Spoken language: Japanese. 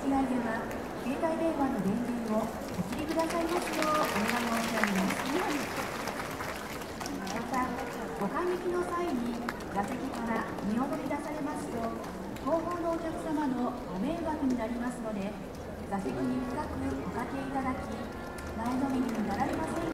機内では携帯電話の電源をお切りくださいますようお願い申し上げます。また、ご還暦の際に座席から身を乗り出されますと、後方のお客様のご迷惑になりますので、座席に深くおかけいただき、前のめりになられません